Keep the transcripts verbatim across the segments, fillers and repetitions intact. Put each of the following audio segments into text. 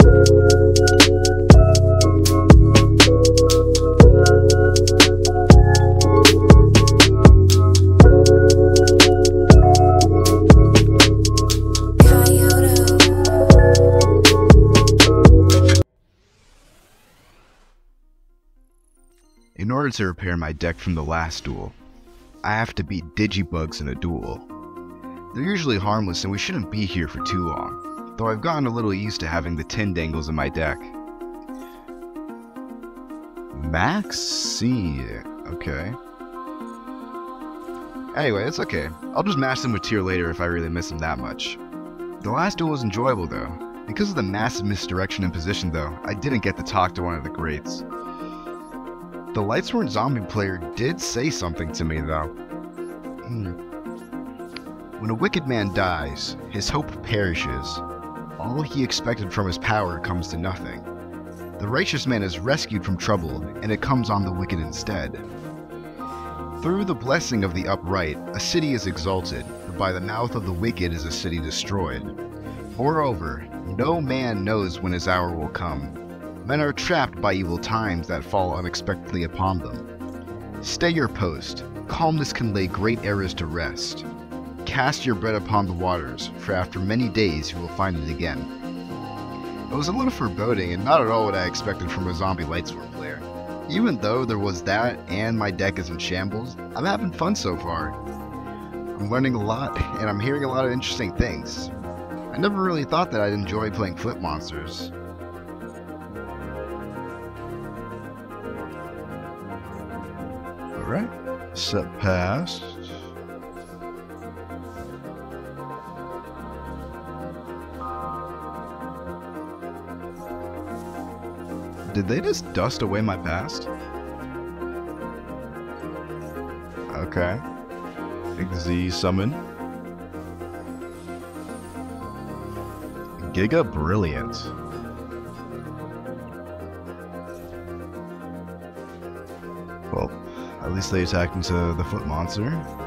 In order to repair my deck from the last duel, I have to beat Digibugs in a duel. They're usually harmless and we shouldn't be here for too long, though I've gotten a little used to having the Tindangles in my deck. Maxine, okay. Anyway, it's okay. I'll just match them with Tier later if I really miss them that much. The last duel was enjoyable though. Because of the massive misdirection in position though, I didn't get to talk to one of the greats. The Lightsworn zombie player did say something to me though. Hmm. When a wicked man dies, his hope perishes. All he expected from his power comes to nothing. The righteous man is rescued from trouble, and it comes on the wicked instead. Through the blessing of the upright, a city is exalted, but by the mouth of the wicked is a city destroyed. Moreover, no man knows when his hour will come. Men are trapped by evil times that fall unexpectedly upon them. Stay your post. Calmness can lay great errors to rest. Cast your bread upon the waters, for after many days you will find it again. It was a little foreboding and not at all what I expected from a zombie Lightsworn player. Even though there was that and my deck is in shambles, I'm having fun so far. I'm learning a lot and I'm hearing a lot of interesting things. I never really thought that I'd enjoy playing flip monsters. Alright, set past. Did they just dust away my past? Okay. Z summon. Giga Brilliant. Well, at least they attacked into the foot monster.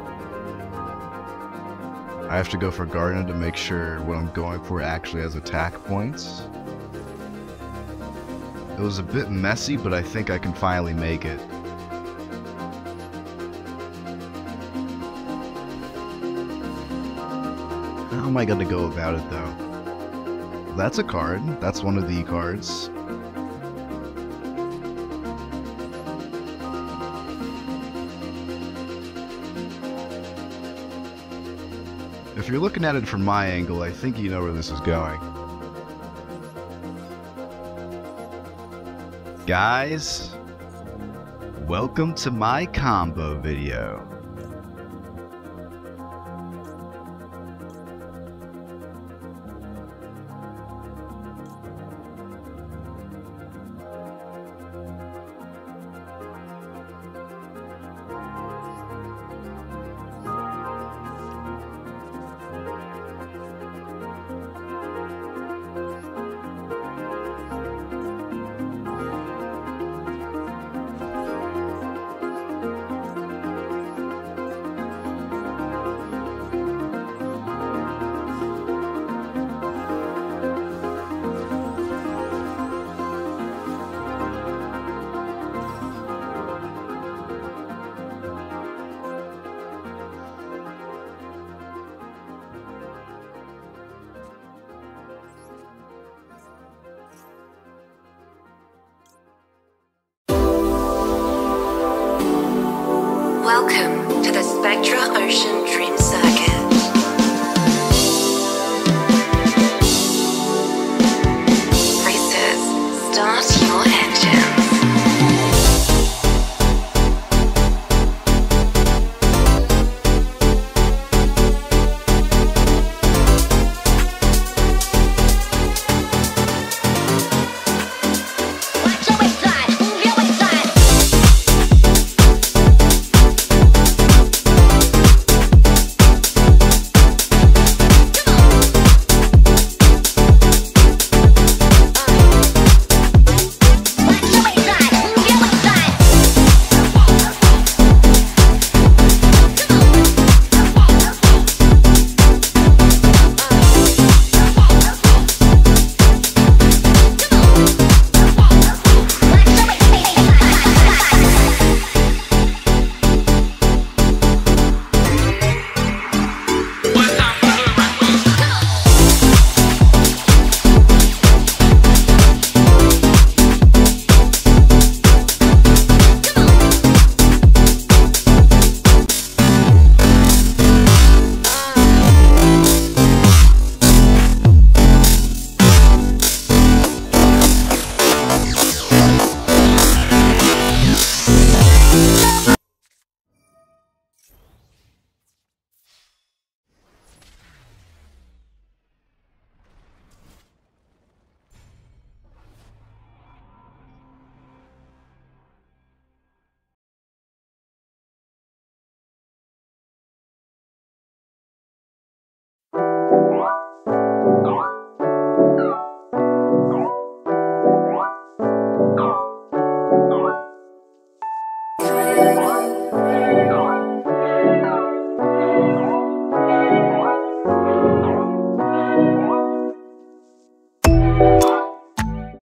I have to go for Garden to make sure what I'm going for actually has attack points. It was a bit messy, but I think I can finally make it. How am I going to go about it though? That's a card. That's one of the cards. If you're looking at it from my angle, I think you know where this is going. Guys, welcome to my combo video. Welcome to the Spectra Ocean Dream.